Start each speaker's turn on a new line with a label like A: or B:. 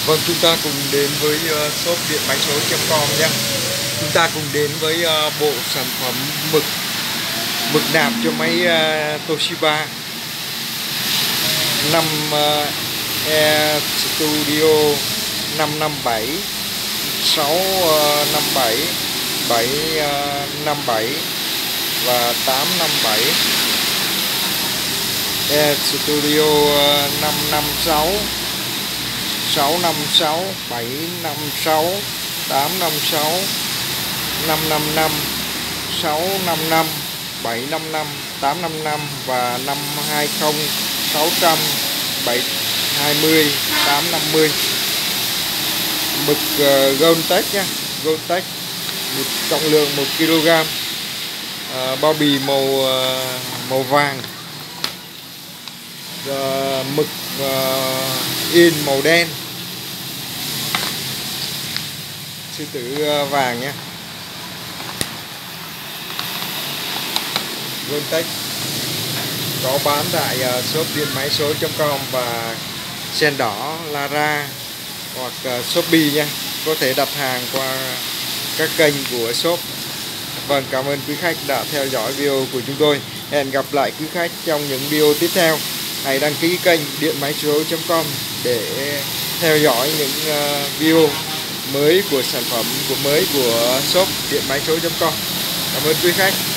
A: Vâng, chúng ta cùng đến với shop điện máy số.com nhé. Chúng ta cùng đến với bộ sản phẩm mực mực nạp cho máy Toshiba 5 E Studio 557 657 757 và 857, E Studio 556 656 756 856 555 655 755 855 và 520 600 720 850. Mực Goldtech nhé, Goldtech, trọng lượng 1 kg, bao bì màu vàng, mực in màu đen, sư tử vàng nhé. Goldtech có bán tại shop điện máy số.com và Sen Đỏ, Lara hoặc Shopee nha. Có thể đặt hàng qua các kênh của shop. Vâng, cảm ơn quý khách đã theo dõi video của chúng tôi. Hẹn gặp lại quý khách trong những video tiếp theo. Hãy đăng ký kênh điện máy số.com để theo dõi những video mới của sản phẩm mới của shop điện máy số.com. Cảm ơn quý khách.